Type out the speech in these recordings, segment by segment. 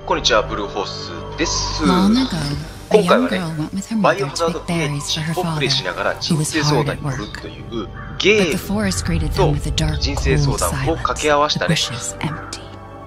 こんにちは、ブルーホースです。 Long ago, 今 a 回 young はね、 girl went with her バイオ mother ハザー to ド pick ビレッ berries ジ for her をプレイし father, ながら who 人 was 生相 hard 談 at に乗る work. というゲ But the ーム forest greeted と them with a dark, 人生 cold 相談を silence, 掛け合わせ the たね bushes empty.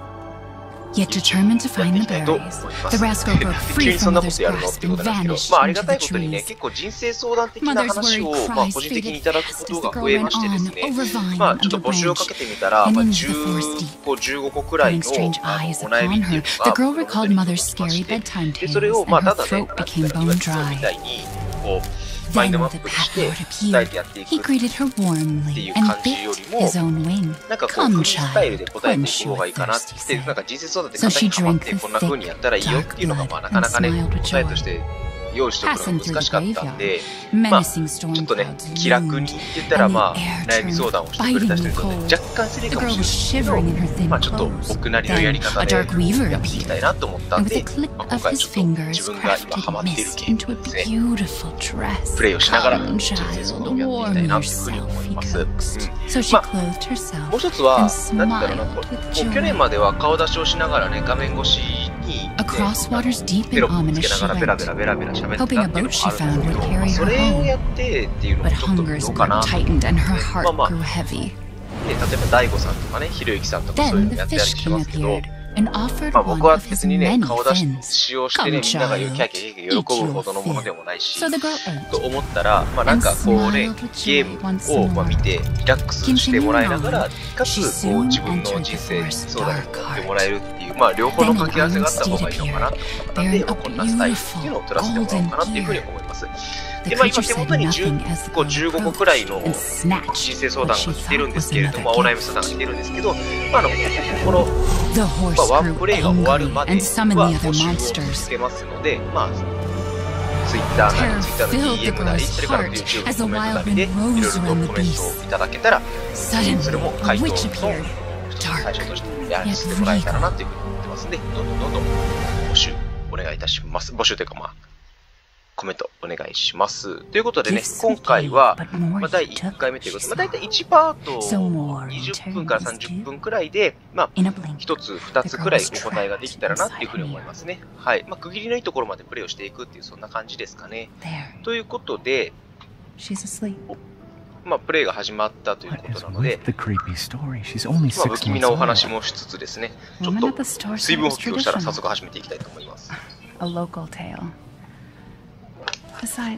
Yet determined to やっ find てい the きたいと思い berries, ま the す。 rascal broke 急 free にそ from んなこ mother's とやるのって grasp いうこ and となんですけど、 vanished ありが into たい the ことにね、 trees. 結構人生相談的な Mother's 話 worried を、 cries 個人的にい faded ただくこ fast と as the が girl 増え ran ましてです on ね、 over vine ちょっ and と under 募集をか branch. けてみたら、 And 10 into the forest 個、15個くらい Putting の strange お eyes 悩み upon っていう her, の the が girl 僕の recalled 元に mother's 届きま scary して、 bedtime でそれ tales, を and た her だね、 throat なんて became 言ったら bone いつもみ dry. たいにこうマイン Then ドマ the ップ pet して lord 伝え appeared. てやっていく He greeted her ってい warmly う and 感じよ bit りも、 his own wing. なんかこう Come, フリースタイル child, で答えてい quench く方 your がいいかなっ thirst, て、 he なん said. か人生相談で So 肩 she にはまっ drank て the こんな風にやったらいいよっていうのが、まあなかなかね、答えとして用意しておくのが難しかったんで、まあちょ Menacing っ storm とね clouds 気楽に loomed, 言ったら and まあ the air 悩み turned 相談をしてくれた biting 人に and とね cold. 若干失礼 The かも girl しれ was ないけど、 shivering in her thin まあちょっと clothes. 僕なりのやり Then 方 a で dark weaver やっていきたい appeared, なと思ったん and with で、 a click まあ、今 of 回 his ちょっと自 fingers 分が今ハマ crafted っている mist ゲー into ム a ですね、 beautiful dress. プレイをしながら Come, 人生 child, 相談をやっていきたい warm なっていうふうに yourself, 思い he ます。うん、 coaxed. So she まあ clothed herself もう一つは and なんだろうな、 smiled も with う去年 joy. までは顔出しをしながらね、画面越しに、ね、 Across waters deep テロ and ップつ ominous けな she がらベラベ went, ラベラベラ喋ってた hoping ってい a うの boat も she あるんです found け would ど、 carry そ her れを home. やってっていうのも But ちょっとど hunger's うか grip な。 tightened and her heart まあ grew heavy. 例えば大悟さんとかね、ひろゆきさんとかそういう Then の the やったり fish し king ますけど、 appeared and offered まあ one 僕は of his 別にね、 many 顔出し fins. 使用してね、 Come, みんながキャ child, ーキャーキャー喜ぶほどのものでもないし、 So the girl と ate. 思ったら、まあなんかこうね、ゲームをまあ見てリラックスしてもらいながら、かつこう自分の人生相談に乗ってもらえるっていう、まあ両方の掛け合わせがあった方がいいのかなと思ったので、まあこんなスタイルっていうのを取らせてもらおうかなっていうふうに思います。で、まあ今手元に10個、15個くらいの人生相談が来てるんですけれども、お悩み相談が来てるんですけど、まあこの、まあワンプレイが終わるまでは募集を続けますので、まあツイッターの DM なり、それから YouTube のコメントなりでいろいろとコメントをいただけたら、それも回答の一つの対象としてやらせてもらえたらなというふうに思ってますんで、どんどん募集お願いいたします。募集というかまあコメントお願いします。ということでね、今回は、まあ、第1回目ということで、まあ、大体1パート20分から30分くらいで、まあ、1つ、2つくらいお答えができたらなっていうふうに思いますね。はい。まあ、区切りのいいところまでプレイをしていくっていう、そんな感じですかね。ということで、まあ、プレイが始まったということなので、まあ、不気味なお話もしつつですね、ちょっと水分補給をしたら早速始めていきたいと思います。 Besides,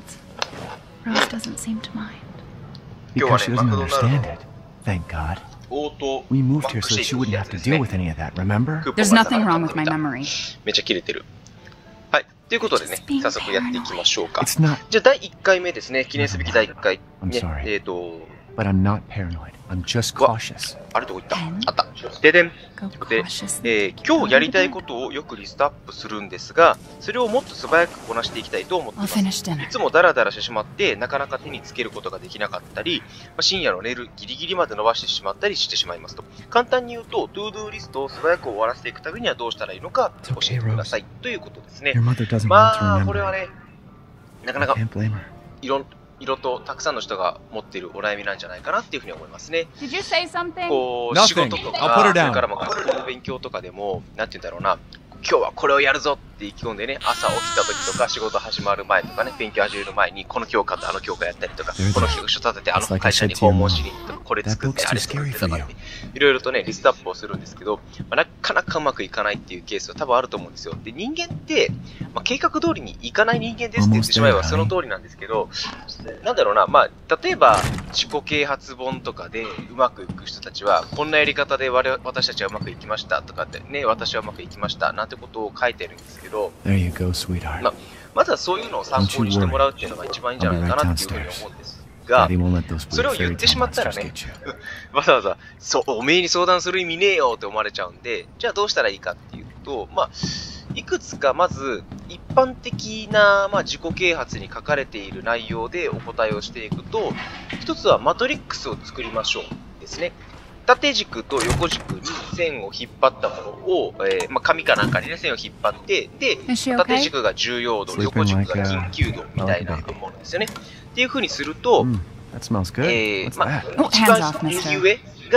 Rose doesn't seem to mind. 今日は Because ね、 she マ doesn't クドナルド understand の it. Thank God. オート We マ moved ッ here ク so シェ that イ she クって wouldn't や have つ to です deal ね。 with any of that, remember? クーポン There's が nothing wrong with my memory. めっちゃ切れてる。はい。ということでね、早速やっていきましょうか。 It's not. じゃあ第1回目ですね、記念すべき第1回。 I'm ね、 sorry. ど But I'm not paranoid. I'm just うわ cautious. あれどこ行ったあった。ででん。 Go で、 cautiously. 今日やりたいことをよくリストアップするんですが、それをもっと素早くこなしていきたいと思ってい I'll ます。 finish い dinner. つもダラダラしてしまって、なかなか手につけることができなかったり、深夜の寝るギリギリまで伸ばしてしまったりしてしまいますと。簡単に言うと、トゥードゥーリストを素早く終わらせていくためにはどうしたらいいのか教えてください。ということですね。 Your mother doesn't want to まあ、これ remember. はね、なかな I か can't blame her. 色とたくさんの人が持っているお悩みなんじゃないかなっていうふうに思いますね。 Did you say something? こう Nothing. 仕事と I'll か、 put her そ down. れからも学校の勉強とかでも、なんて言うんだろうな、今日はこれをやるぞって意気込んでね、朝起きた時とか仕事始まる前とかね、勉強始める前にこの教科とあの教科やったりとか、この企画書立ててあの会社に訪問しに行ってとか、これ作ってあれ作ってとかって、いろいろとね、リストアップをするんですけど、なかなかうまくいかないっていうケースは多分あると思うんですよ。で、人間って、計画通りにいかない人間ですって言ってしまえばその通りなんですけど、なんだろうな、例えば自己啓発本とかでうまくいく人たちは、こんなやり方で私たちはうまくいきましたとかってね、私はうまくいきましたなんてことを書いてるんですけど、 There you go, sweetheart. まずはそういうのを参考にしてもらうっていうのが一番いいんじゃないかなっていうふうに思うんですが、 Daddy won't let those それを weird 言っ fairy てし tale まったら monsters ね get you. わざわざおめえに相談する意味ねえよって思われちゃうんで、じゃあどうしたらいいかっていうと、いくつかまず一般的な、自己啓発に書かれている内容でお答えをしていくと、一つはマトリックスを作りましょうですね。縦軸と横軸に線を引っ張ったものを、紙かなんかにね、線を引っ張って、で、 Is she 縦 okay? 軸が重要度、横軸が緊急度みたいなものですよね。っていう風にすると、 That smells good. What's that? Oh, 一 hands 番 off, mister. 右上が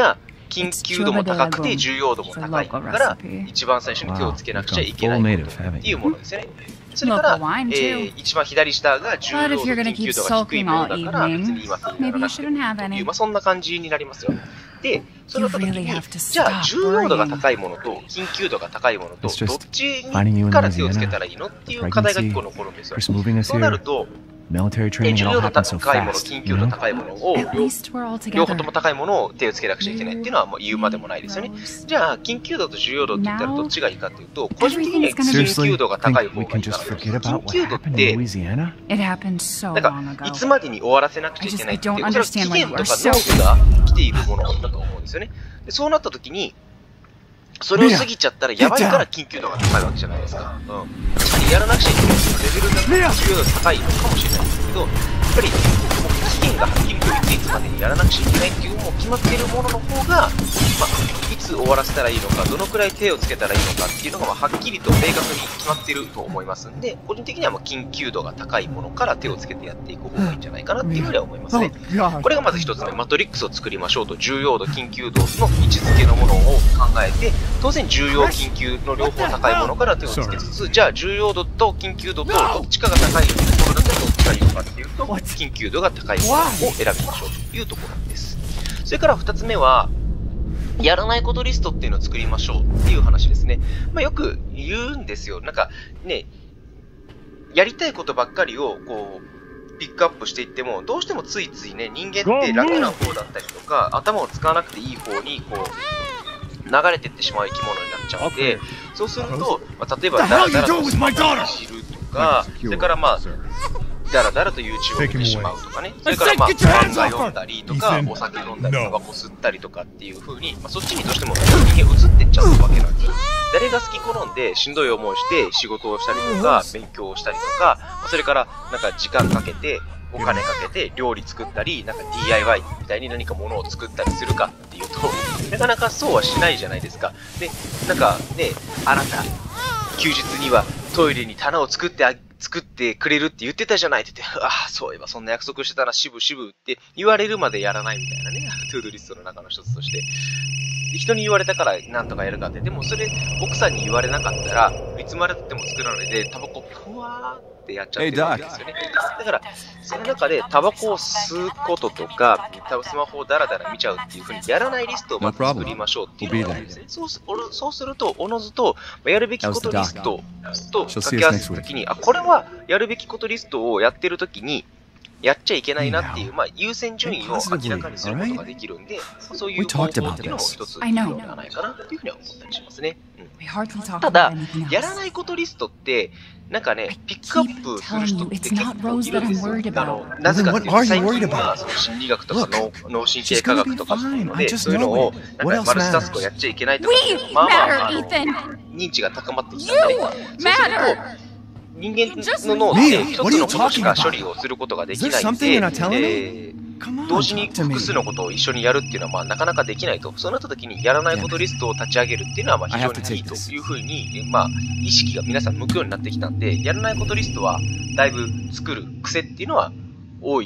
緊急度も高くて重要度も高いから、一番最初に手をつけなくちゃいけないことっていうものですよね。それから、一番左下が重要度、緊急度が低いものだから、別に今手にならなくてもいいという、そんな感じになりますよ。で、その時に、じゃあ重要度が高いものと緊急度が高いものと、どっちから手をつけたらいいのっていう課題が1個残るんですよ。そうなると、重要度高いもの、緊急度高いものを両方とも高いものを手をつけなくちゃいけないっていうのはもう言うまでもないですよね。じゃあ緊急度と重要度って言ったらどっちがいいかっていうと、個人的には緊急度が高い方がいいかな。緊急度ってなんかいつまでに終わらせなくちゃいけないっていう、それは期限とか納期が来ているものだと思うんですよね。でそうなった時にそれを過ぎちゃったらやばいから緊急度が高いわけじゃないですか。やらなくちゃいけないレベルが重要度が高いのかもしれないですけど、やっぱり期限がはっきりといつまでにやらなくちゃいけないっていうもう決まっているものの方が、いつ終わらせたらいいのか、どのくらい手をつけたらいいのかっていうのがはっきりと明確に決まっていると思いますんで、個人的には緊急度が高いものから手をつけてやっていく方がいいんじゃないかなっていうふうには思いますね。これがまず一つ目、マトリックスを作りましょうと、重要度、緊急度の位置づけのものを考えて、当然重要、緊急の両方高いものから手をつけつつ、じゃあ重要度と緊急度とどっちかが高いものだとどっちがいいのかっていうと、緊急度が高いものを選びましょうというところです。それから2つ目は、やらないことリストっていうのを作りましょうっていう話ですね。よく言うんですよ。なんかね、やりたいことばっかりをこうピックアップしていっても、どうしてもついついね、人間って楽な方だったりとか、頭を使わなくていい方にこう流れていってしまう生き物になっちゃうので、そうすると、例えばダラダラとスマホを走るとか、それからだらだらと YouTube を見てしまうとかね、それから漫画読んだりとか、お酒飲んだり、タバコ吸ったりとかっていう風に、そっちにどうしても人間移っていっちゃうわけなんですよ。誰が好き好んでしんどい思いして仕事をしたりとか、勉強をしたりとか、それからなんか時間かけて、お金かけて料理作ったり、なんか DIY みたいに何か物を作ったりするかっていうと、なかなかそうはしないじゃないですか。で、なんかね、あなた、休日にはトイレに棚を作ってくれるって言ってたじゃないって言って、ああ、そういえばそんな約束してたな、渋々って言われるまでやらないみたいなね、トゥードリストの中の一つとして。人に言われたからなんとかやるかって、でもそれ奥さんに言われなかったらいつまでたっても作らないでタバコふわーってやっちゃってるわけですよね。だからその中でタバコを吸うこととかスマホをダラダラ見ちゃうっていう風にやらないリストをまず作りましょうっていうのがあるんですね。そうするとおのずとやるべきことリストと掛け合わせたときに、これはやるべきことリストをやってるときにやっちゃいけないなっていう、優先順位を明らかにすることができるんで、そういう方法っていうのも一ついいのではないかなっていうふうには思ったりしますね。ただ、やらないことリストって、なんかね、ピックアップする人って結構いるんですよ。なぜかっていうと、最近は心理学とか脳神経科学とかっていうので、そういうのを、なんかマルチタスクをやっちゃいけないとか、認知が高まってきたんで、そうすると、人間の脳って一つのことしか処理をすることができないんで、同時に複数のことを一緒にやるっていうのはなかなかできないと。そうなった時にやらないことリストを立ち上げるっていうのは非常にいいというふうに、意識が皆さん向くようになってきたんで、やらないことリストはだいぶ作る癖っていうのは増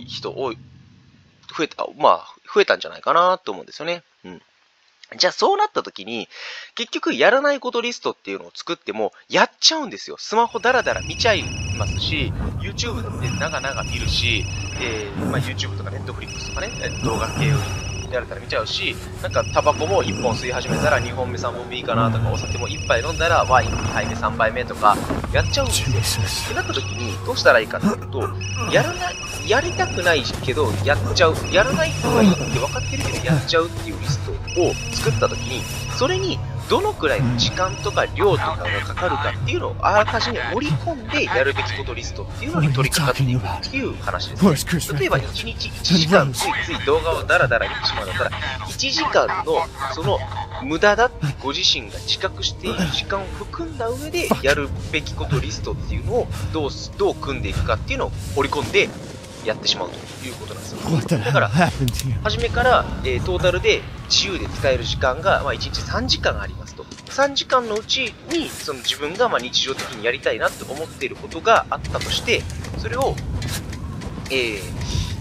えたんじゃないかなと思うんですよね。じゃあそうなった時に、結局やらないことリストっていうのを作ってもやっちゃうんですよ。スマホダラダラ見ちゃいますし、YouTube で長々見るし、YouTube とか Netflix とかね、動画系をやられたら見ちゃうし、なんかタバコも1本吸い始めたら2本目3本目いいかなとか、お酒も1杯飲んだらワイン2杯目3杯目とかやっちゃうんですよ。ってなった時にどうしたらいいかというと、やりたくないけどやっちゃう、やらない方がいいって分かってるけどやっちゃうっていうリストを作った時に、それにどのくらいの時間とか量とかがかかるかっていうのをあらかじめ盛り込んでやるべきことリストっていうのに取り掛かっていくっていう話ですね。例えば1日1時間ついつい動画をダラダラ見てしまうんだったら、1時間のその無駄だってご自身が自覚している時間を含んだ上でやるべきことリストっていうのをどう組んでいくかっていうのを織り込んでやってしまうということなんですよ。だから初めから、トータルで自由で使える時間が、1日3時間ありますと。3時間のうちにその自分が日常的にやりたいなと思っていることがあったとして、それを、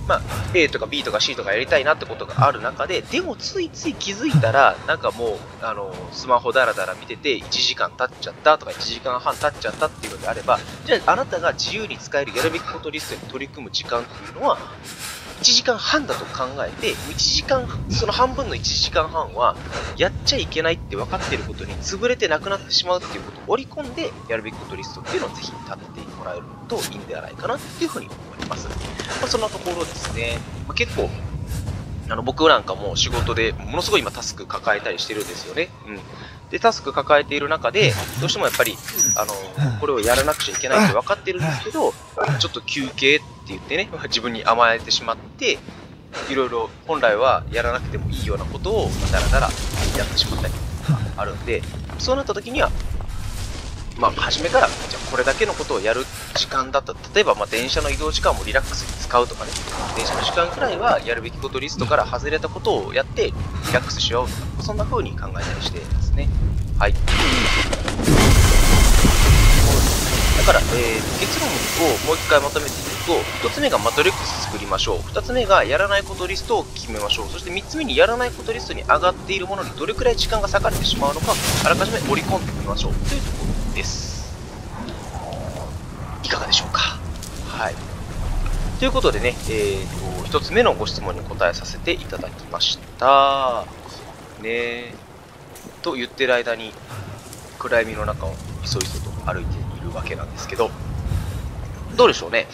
まあ、A とか B とか C とかやりたいなってことがある中で、でもついつい気づいたら、なんかもう、スマホだらだら見てて、1時間経っちゃったとか、1時間半経っちゃったっていうのであれば、じゃあ、あなたが自由に使えるやるべきことリストに取り組む時間っていうのは、1時間半だと考えて、その半分の1時間半は、やっちゃいけないって分かっていることに潰れてなくなってしまうっていうことを織り込んで、やるべきことリストっていうのをぜひ立ててもらえるといいんではないかなっていうふうに思います。そんなところですね。結構、僕なんかも仕事でものすごい今タスク抱えたりしてるんですよね。で、タスク抱えている中で、どうしてもやっぱり、これをやらなくちゃいけないって分かってるんですけど、ちょっと休憩って言ってね、自分に甘えてしまって、いろいろ本来はやらなくてもいいようなことをだらだらやってしまったりとかあるんで、そうなった時には、初めから、じゃあこれだけのことをやる時間だったら、例えば電車の移動時間もリラックスに使うとかね、電車の時間くらいはやるべきことリストから外れたことをやってリラックスしようとか、そんな風に考えたりしてですね。はい。だから、結論をもう一回まとめていくと、1つ目がマトリックス作りましょう。2つ目がやらないことリストを決めましょう。そして3つ目にやらないことリストに上がっているものにどれくらい時間が割かれてしまうのか、あらかじめ盛り込んでみましょうというところです。いかがでしょうか。はい。ということでね、1つ目のご質問に答えさせていただきました。と言ってる間に、暗闇の中をいそいそと歩いているわけなんですけど、どうでしょうね。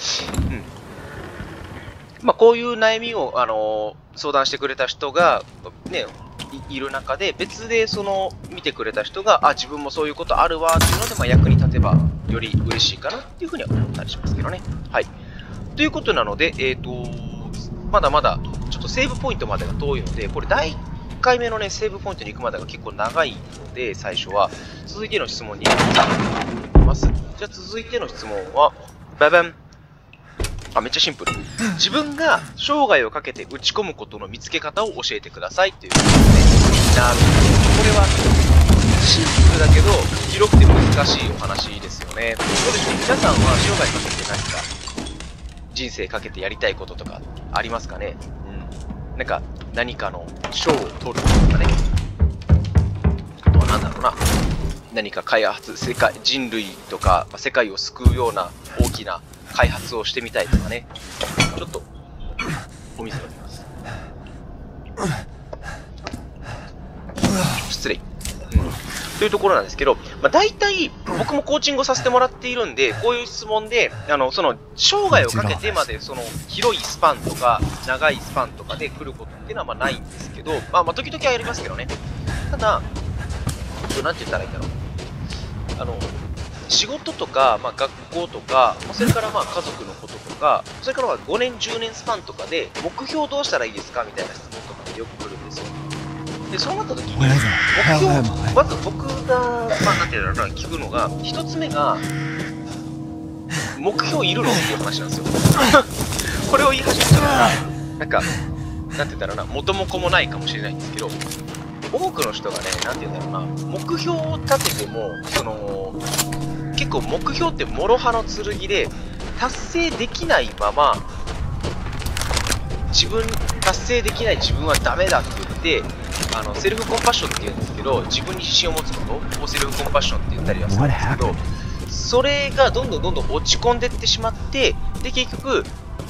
こういう悩みを、相談してくれた人が、ね、いる中で、別で見てくれた人が、自分もそういうことあるわっていうので、役に立てばより嬉しいかなっていうふうには思ったりしますけどね。はい。ということなので、まだまだちょっとセーブポイントまでが遠いので、これ第1回目のね、セーブポイントに行くまでが結構長いので、最初は。続いての質問に行きます。じゃあ続いての質問は、ババン。めっちゃシンプル。自分が生涯をかけて打ち込むことの見つけ方を教えてくださいということですね。なるほど。これはシンプルだけど広くて難しいお話ですよね。どうでしょう。皆さんは生涯かけて何か人生かけてやりたいこととかありますかね。なんか何かの賞を取るとかね。あとは何だろうな。何か開発、人類とか世界を救うような大きな開発をしてみたいとかね。ちょっとお水飲みます。失礼。というところなんですけど、大体僕もコーチングをさせてもらっているんで、こういう質問で、生涯をかけてまで広いスパンとか長いスパンとかで来ることっていうのはないんですけど、時々はやりますけどね。ただ、なんて言ったらいいんだろう。仕事とか、学校とか、それから家族のこととか、それから5年、10年スパンとかで、目標どうしたらいいですかみたいな質問とかってよく来るんですよ。で、そうなった時に、目標、まず僕が、なんていうのかな、聞くのが、一つ目が、目標いるのっていう話なんですよ。これを言い始めたら、なんか、なんて言ったらな、元も子もないかもしれないんですけど、多くの人がね、なんて言うんだろうな、目標を立てても、結構目標って諸刃の剣で、達成できないまま、達成できない自分はダメだって言って、セルフコンパッションって言うんですけど、自分に自信を持つことをセルフコンパッションって言ったりはするんですけど、それがどんどん落ち込んでいってしまって、で、結局、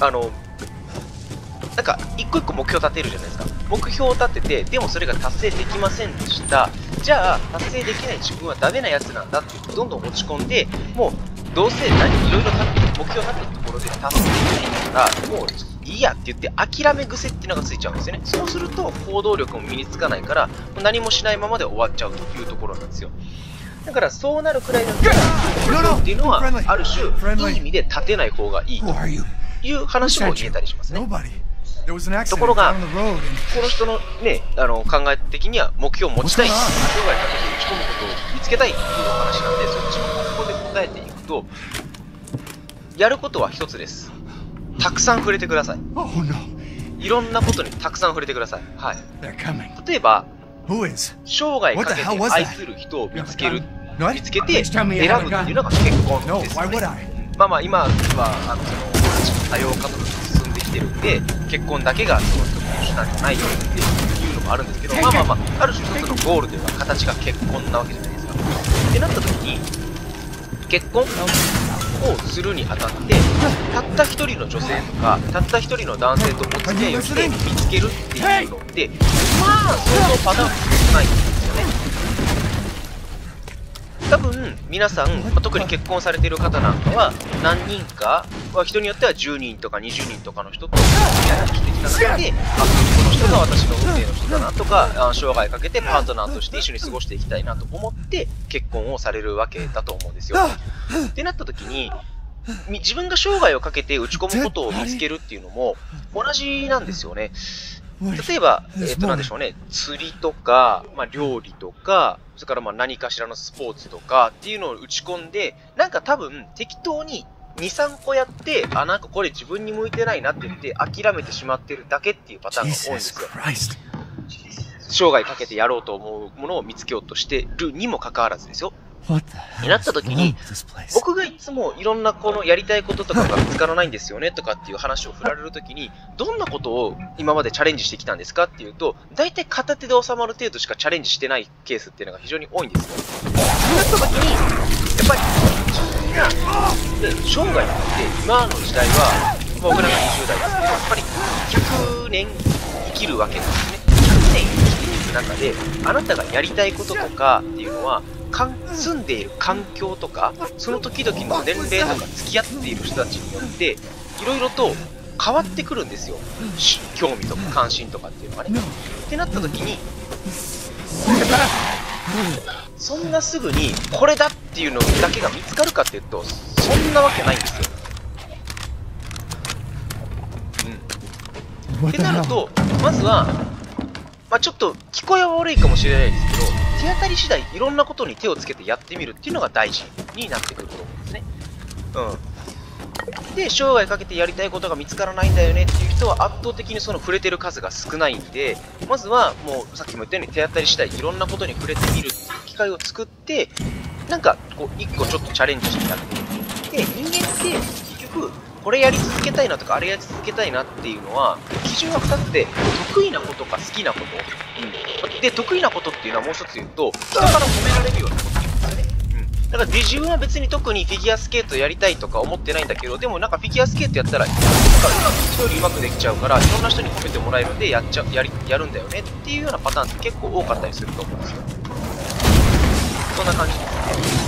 なんか、一個一個目標立てるじゃないですか。目標を立てて、でもそれが達成できませんでした。じゃあ、達成できない自分はダメなやつなんだって言って、どんどん落ち込んで、もう、どうせいろいろ目標立てたところで達成できないから、もういいやって言って諦め癖っていうのがついちゃうんですよね。そうすると、行動力も身につかないから、何もしないままで終わっちゃうというところなんですよ。だから、そうなるくらいだったら、目標っていうのは、ある種、いい意味で立てない方がいいという話も言えたりしますね。ところが、この人のね、考え的には目標を持ちたい、生涯かけて打ち込むことを見つけたいっていうお話なんで、そっちの方向で答えていくと、やることは一つです。たくさん触れてください。いろんなことにたくさん触れてください。はい。例えば、生涯かけて愛する人を見つけて選ぶっていうのが結婚ですよね。今は多様化とか進んでききてるんで、結婚だけがその一つの手段じゃないよっていうのもあるんですけど、まあ、ある種一つのゴールというか形が結婚なわけじゃないですか。ってなった時に、結婚をするにあたって、たった一人の女性とか、たった一人の男性とお付き合いをして見つけるっていうのって、まあ、相当パターン少ないんですよね。多分皆さん、特に結婚されている方なんかは何人か、人によっては10人とか20人とかの人と付き合いをしてきた中で、この人が私の運命の人だなとか、生涯かけてパートナーとして一緒に過ごしていきたいなと思って結婚をされるわけだと思うんですよ。ってなった時に、自分が生涯をかけて打ち込むことを見つけるっていうのも同じなんですよね。例えば、なんでしょうね、釣りとか、料理とか、それから何かしらのスポーツとかっていうのを打ち込んで、なんか多分適当に2、3個やって、なんかこれ自分に向いてないなって言って諦めてしまってるだけっていうパターンが多いんですよ。生涯かけてやろうと思うものを見つけようとしてるにもかかわらずですよ。になった時に、僕がいつもいろんなこのやりたいこととかが見つからないんですよねとかっていう話を振られる時に、どんなことを今までチャレンジしてきたんですかっていうと、大体片手で収まる程度しかチャレンジしてないケースっていうのが非常に多いんですよ。そうなった時に、やっぱり自分が、生涯って今の時代は、僕らが20代ですけど、やっぱり100年生きるわけなんですね。100年生きていく中で、あなたがやりたいこととかっていうのは、住んでいる環境とか、その時々の年齢とか付き合っている人たちによって、いろいろと変わってくるんですよ。興味とか関心とかっていうのがね。ってなった時に、そんなすぐにこれだっていうのだけが見つかるかっていうと、そんなわけないんですよ。ってなると、まずは、ちょっと聞こえは悪いかもしれないですけど、手当たり次第いろんなことに手をつけてやってみるっていうのが大事になってくると思うんですね。で、生涯かけてやりたいことが見つからないんだよねっていう人は圧倒的にその触れてる数が少ないんで、まずはもうさっきも言ったように手当たり次第いろんなことに触れてみるっていう機会を作って、なんかこう一個ちょっとチャレンジしてやってみる。で、人間って結局、これやり続けたいなとかあれやり続けたいなっていうのは基準は2つで、得意なことか好きなこと、で得意なことっていうのはもう一つ言うと、人から褒められるようなことなんですよね。だから自分は別に特にフィギュアスケートやりたいとか思ってないんだけど、でもなんかフィギュアスケートやったらなんか人よりうまくできちゃうから、いろんな人に褒めてもらえるんでやるんだよねっていうようなパターンって結構多かったりすると思うんですよ。そんな感じですね。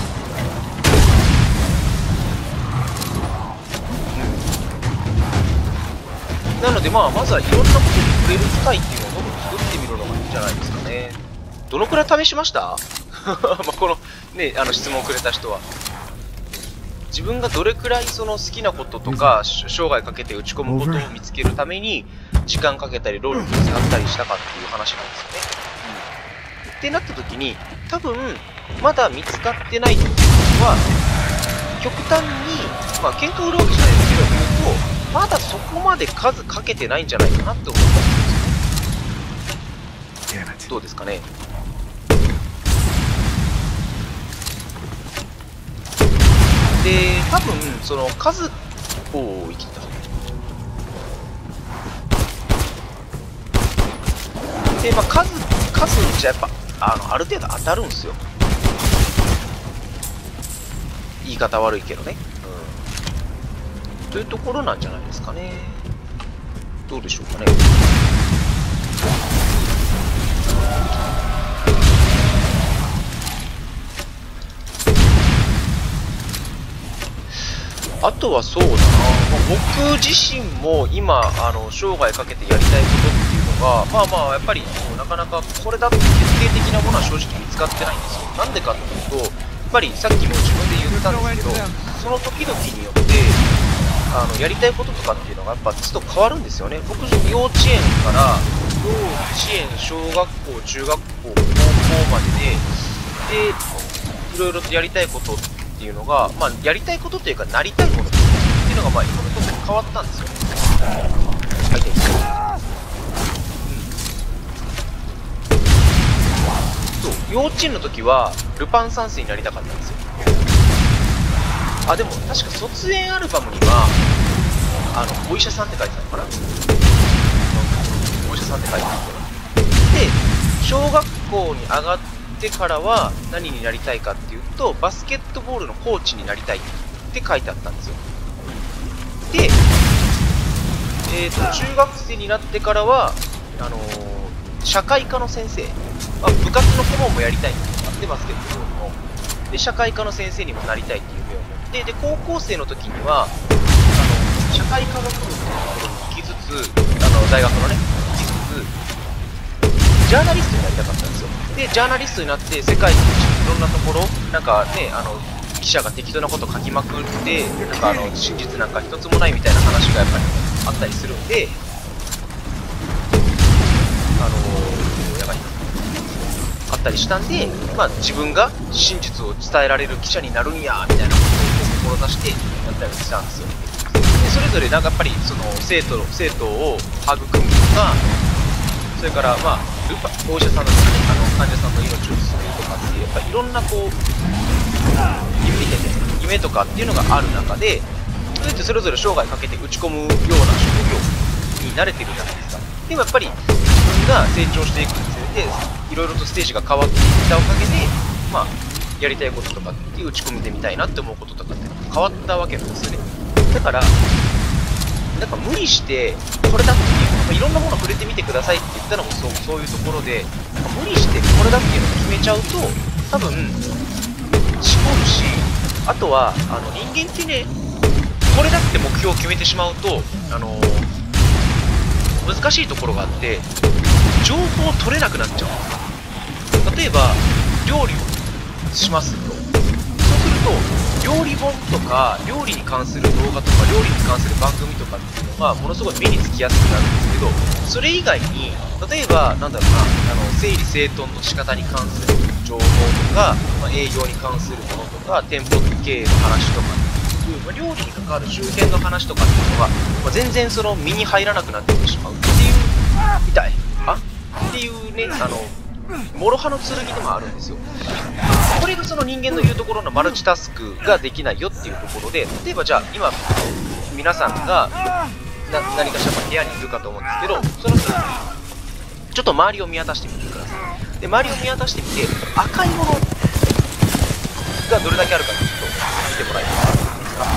なのでまずはいろんなことに触れる機会っていうのをどんどん作ってみるのがいいんじゃないですかね。どのくらい試しましたこのね、質問をくれた人は。自分がどれくらいその好きなこととか、生涯かけて打ち込むことを見つけるために、時間かけたり、労力を使ったりしたかっていう話なんですよね。ってなった時に、多分、まだ見つかってないっていうのは、極端に、喧嘩売るわけじゃないですけど、言うと、まだそこまで数かけてないんじゃないかなって思ったんですよね。どうですかね。で、多分その数を生きた。で、数じゃやっぱある程度当たるんですよ。言い方悪いけどね。というところなんじゃないですかね。どうでしょうかね。あとはそうだな、僕自身も今生涯かけてやりたいことっていうのがやっぱりなかなかこれだと決定的なものは正直見つかってないんですよ。なんでかっていうと、やっぱりさっきも自分で言ったんですけど、その時々によってやりたいこととかっていうのがやっぱちょっと変わるんですよね。僕、幼稚園から幼稚園、小学校、中学校、高校までで、いろいろとやりたいことっていうのが、やりたいことというか、なりたいものっていうのが、いろんなところ変わったんですよね。そう、幼稚園の時は、ルパン三世になりたかったんですよ。でも確か卒園アルバムにはお医者さんって書いてたのかな、お医者さんって書いてたんだよね。で、小学校に上がってからは何になりたいかっていうと、バスケットボールのコーチになりたいって書いてあったんですよ。で、中学生になってからは、社会科の先生、部活の顧問もやりたいんですよ。で、バスケットボールの。で、社会科の先生にもなりたいっていう夢を持って、で、高校生の時には、社会科学部のところに行きつつ、大学のね、行きつつ、ジャーナリストになりたかったんですよ。で、ジャーナリストになって、世界のいろんなところ、なんかね、記者が適当なこと書きまくって、なんか真実なんか一つもないみたいな話がやっぱりあったりするんで、やばいな。あったりしたんで、まあ自分が真実を伝えられる記者になるんや、みたいなことを志してやったりしたんですよ。で、それぞれなんかやっぱり、その生徒を育むとか、それから、まあ、お医者さんだとかね、患者さんの命を救うとかっていう、やっぱりいろんなこう、夢とかっていうのがある中で、それってそれぞれ生涯かけて打ち込むような職業に慣れてるじゃないですか。でもやっぱり自分が成長していくにつれて、いろいろとステージが変わっていったおかげで、まあ、やりたいこととかっていう打ち込みでみたいなって思うこととかって変わったわけなんですよね。だから、なんか無理して、これだっていう、いろんなもの触れてみてくださいって言ったのもそういうところで、なんか無理してこれだっていうのを決めちゃうと、多分、絞るし、あとは、人間ってね、これだって目標を決めてしまうと、難しいところがあって、情報を取れなくなっちゃう。例えば、料理をしますと。そうすると、料理本とか、料理に関する動画とか、料理に関する番組とかっていうのが、ものすごい目につきやすくなるんですけど、それ以外に、例えば、なんだろうな、整理整頓の仕方に関する情報とか、まあ、営業に関するものとか、店舗経営の話とか、まあ、料理に関わる周辺の話とかっていうのが、まあ、全然その身に入らなくなってしまうっていう、痛いっていうね、諸刃の剣でもあるんですよ。これがその人間の言うところのマルチタスクができないよっていうところで、例えばじゃあ今皆さんが何かしら部屋にいるかと思うんですけど、その時ちょっと周りを見渡してみてください。で、周りを見渡してみて、赤いものがどれだけあるかちょっと見てもらえますか。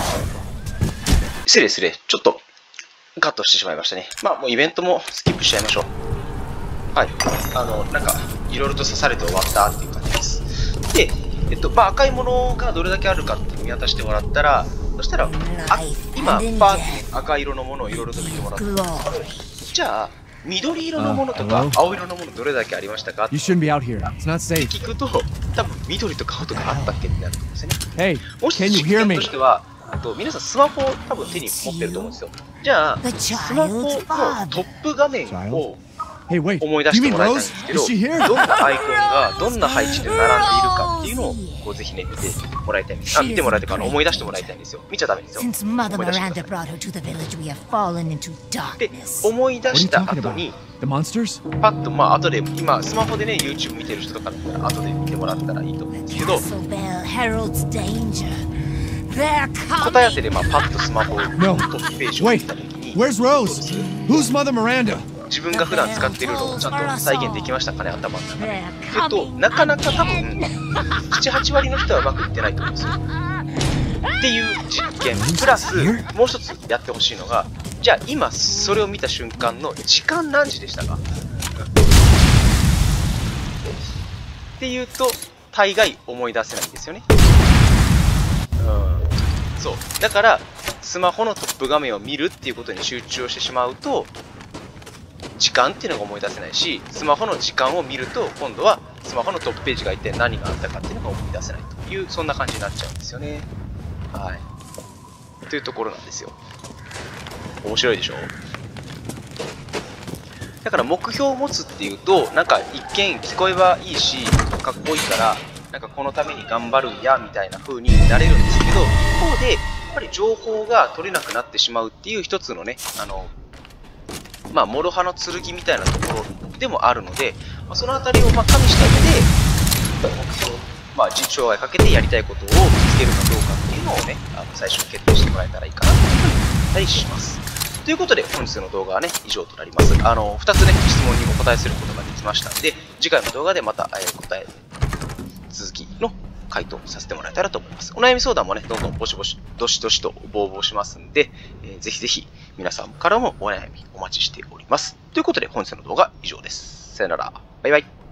失礼、ちょっとカットしてしまいましたね。まあもうイベントもスキップしちゃいましょう。はい、なんかいろいろと刺されて終わったっていう感じです。で、まあ、赤いものがどれだけあるかって見渡してもらったら、そしたら今パーって赤色のものをいろいろと見てもらった。じゃあ緑色のものとか青色のものどれだけありましたかって聞くと、多分緑とか青とかあったっけってなると思うんですよね。もし実験としては、皆さんスマホを多分手に持ってると思うんですよ。じゃあスマホのトップ画面を思い出してもらいたいんですけど、どんなアイコンがどんな配置で並んでいるかっていうのをこうぜひね見てもらいたいんです。見てもらいたいから思い出してもらいたいんですよ。見ちゃダメですよ。思い出してください。で、思い出した後にパッと、まあ後で今スマホでね YouTube 見てる人とかだったら後で見てもらったらいいと思うんですけど、答え合わせでまあパッとスマホのトップページを見たときに、自分が普段使っているのをちゃんと再現できましたかね、頭の中で。なかなか多分7、8割の人はうまくいってないと思うんですよ。っていう実験プラスもう一つやってほしいのが、じゃあ今それを見た瞬間の時間何時でしたかっていうと大概思い出せないんですよね。そうだからスマホのトップ画面を見るっていうことに集中をしてしまうと時間っていうのが思い出せないし、スマホの時間を見ると今度はスマホのトップページが一体何があったかっていうのが思い出せないという、そんな感じになっちゃうんですよね。はい、というところなんですよ。面白いでしょ。だから目標を持つっていうとなんか一見聞こえはいいしかっこいいからなんかこのために頑張るんやみたいな風になれるんですけど、一方でやっぱり情報が取れなくなってしまうっていう一つのね、まあ諸刃の剣みたいなところでもあるので、まあ、そのあたりをまあ加味した上で目標、まあ生涯かけてやりたいことを見つけるかどうかっていうのをね、最初に決定してもらえたらいいかなというふうに思ったりします。ということで、本日の動画はね、以上となります。2つね、質問にお答えすることができましたので、次回の動画でまた、続きの回答させてもらえたらと思います。お悩み相談もね、どんどんどしどしと応募しますんで、ぜひぜひ皆さんからもお悩みお待ちしております。ということで、本日の動画は以上です。さよなら。バイバイ。